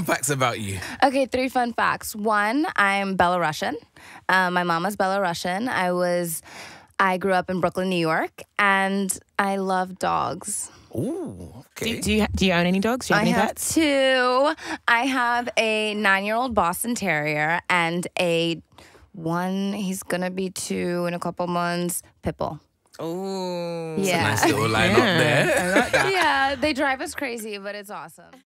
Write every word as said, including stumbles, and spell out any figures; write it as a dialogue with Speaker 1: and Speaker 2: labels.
Speaker 1: fun facts about you.
Speaker 2: Okay, three fun facts. One, I'm Belarusian. Um, my mama's Belarusian. I was, I grew up in Brooklyn, New York, and I love dogs.
Speaker 1: Ooh, okay.
Speaker 3: Do, do you do you own any dogs? Do you have
Speaker 2: I
Speaker 3: any
Speaker 2: have
Speaker 3: pets?
Speaker 2: two. I have a nine-year-old Boston Terrier and a one, he's going to be two in a couple months, pit bull.
Speaker 3: Oh,
Speaker 2: Yeah.
Speaker 1: Nice little line up there.
Speaker 3: I like that.
Speaker 2: Yeah, they drive us crazy, but it's awesome.